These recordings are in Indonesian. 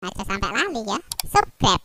Aja sampai lali ya. Subscribe.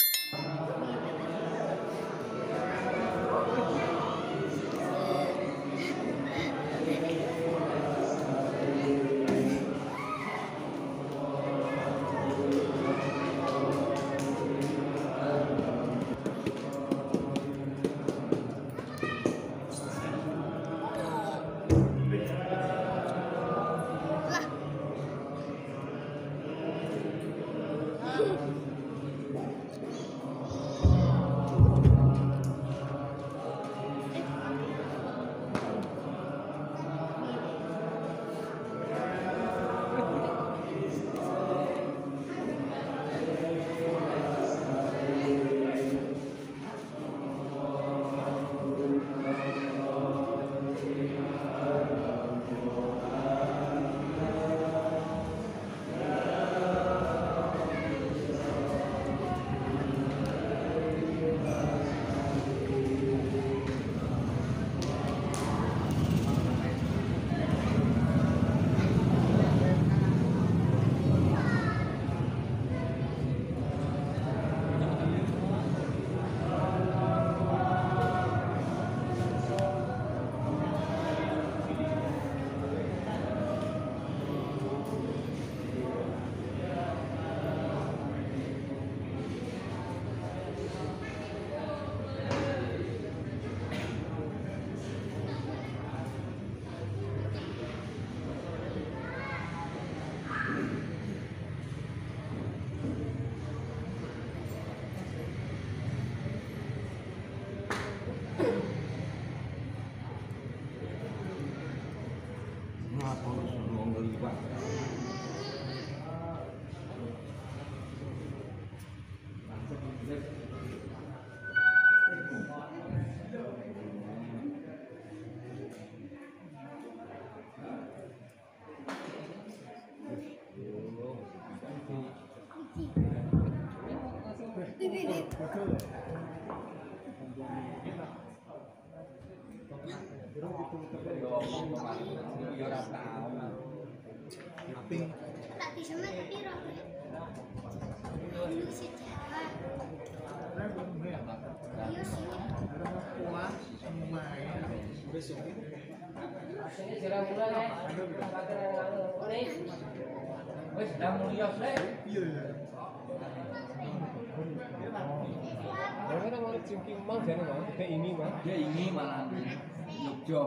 Dia ini malah Jogja.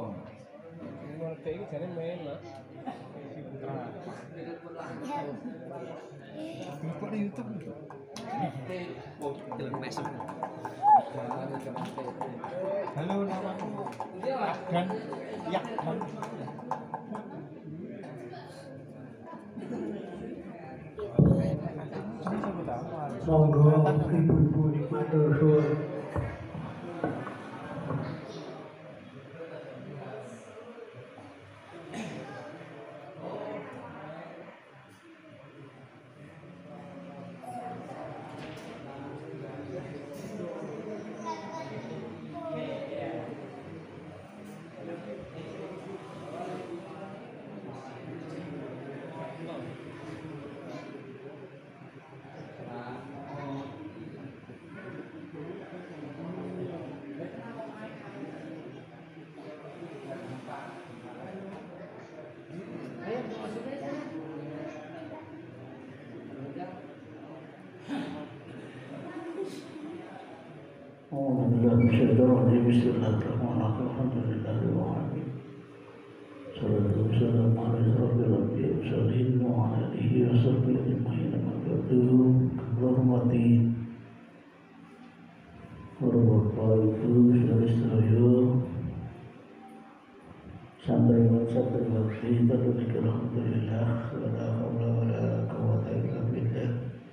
Mereka ini jadi main lah. Kok di YouTube? Halo, namaku Yakdan. Yakdan. Monggo ibu-ibu matur suwun. Bismillahirrahmanirrahim. Alhamdulillahirrahmanirrahim. Salatu wassalamu ala asyrafil anbiya'i wal mursalin wa ala alihi wa sahbihi ajma'in. Amma ba'du. Hormati para bapak ibu saudara-saudara santriwan-santriwati tatunik alhamdulillah wala haula wala quwwata illa billah.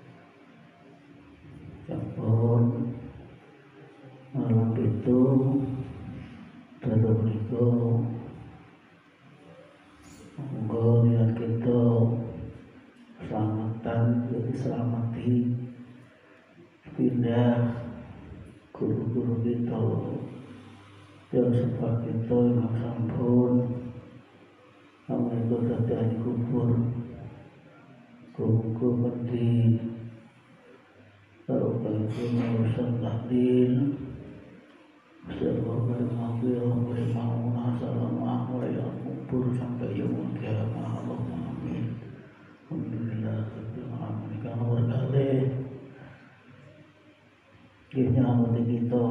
Sampun malam itu dalam itu monggo niat kita selamatan jadi selamati pindah guru-guru kita yang sebab kita yang sampun namun itu terjadi kubur kubur mati tahlil sebagai maghfirah beri maunah salamah yang kubur sampai yaumul kiamah. Allahumma amin. Alhamdulillah rabbil alamin. Kang berkali nyelamat kita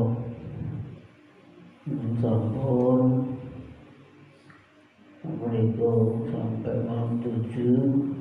sampun mereka sampai malam 7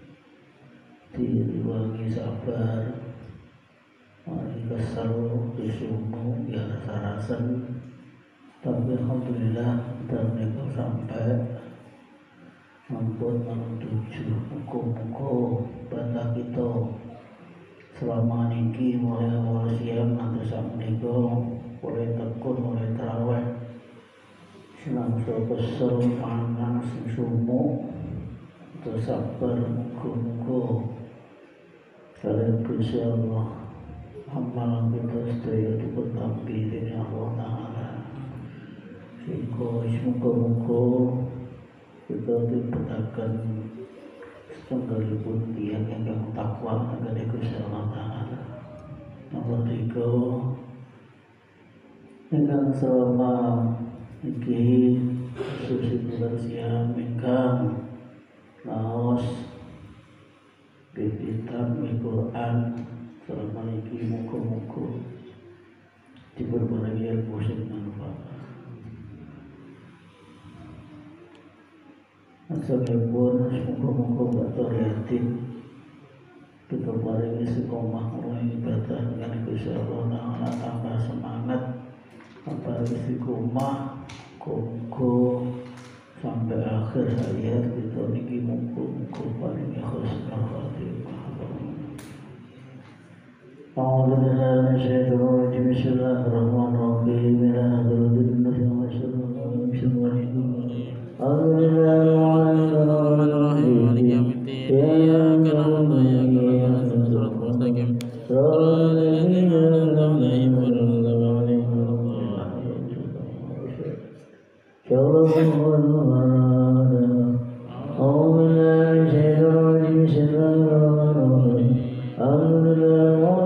diwangi sabar mari kesel disumu ya rasa-rasan, tapi alhamdulillah dan mereka sampai mampun malam 7. Muka-muka bantah kita selama niki mulai awal siang nanti sampai mereka mulai tekun mulai terawih senang kesel pangan sumu terus sabar. Muka-muka kalian Gusti Allah amalan kita sedaya dipertampi dengan Allah Ta'ala sehingga semoga-moga kita diberikan setenggalipun tiang yang takwa kepada Gusti Allah Ta'ala. Nomor 3 ingkang selama iki suci bulan siam ingkang laos bibitan Al-Quran selama ini muka-muka diperbaiki ilmu sing manfaat. Asalipun muka-muka batal yatim kita paringi istiqomah mulai ibadah dengan Gusti Allah Ta'ala tambah semangat tambah istiqomah muka sampai akhir hayat kita niki muka-muka paringi husnul khatimah. أعوذ بالله من الشيطان الرجيم. بسم الله الرحمن الرحيم. لا أدري بالله ما شاء الله من شر أعوذ بالله الرحمن الرحيم. مالك يوم الدين. إياك نعبد وإياك نستعين. صراط المستقيم. صراط الذين أنعمت عليهم غير المغضوب عليهم ولا الضالين. أعوذ بالله من الشيطان الرجيم. بسم الله الرحمن الرحيم. أعوذ بالله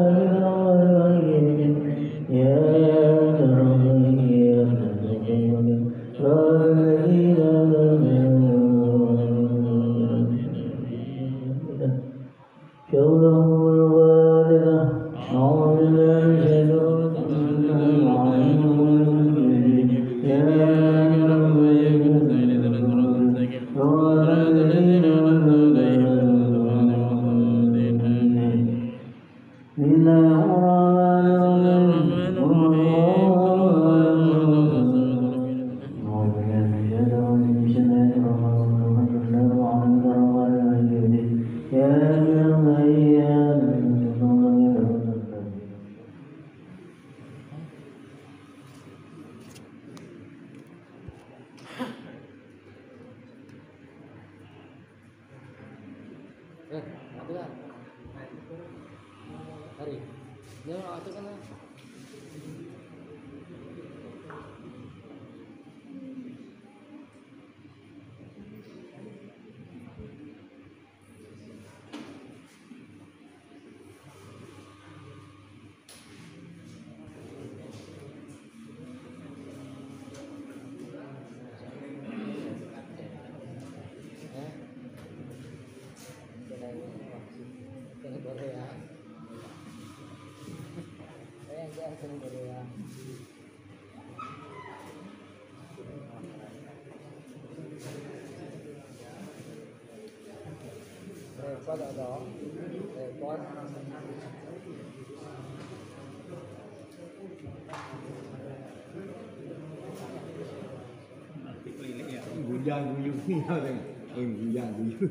Guyang guyu ni orang. Guyang guyu.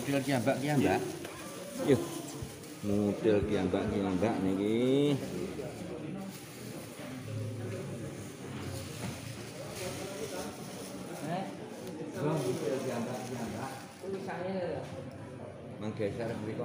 model kiambak kiambak. Yuk, model kiambak kiambak niki. Model kiambak kiambak. Tulisannya menggeser mriko.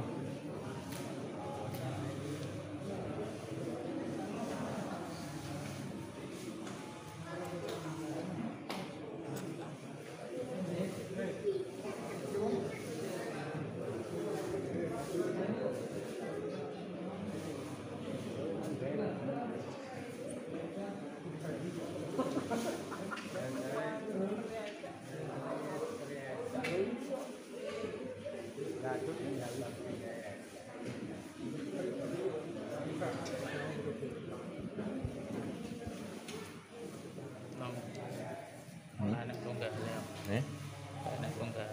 Anak tunggal ya. Anak tunggal.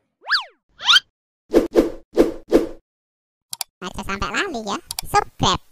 Aja sampai lali ya. Subscribe.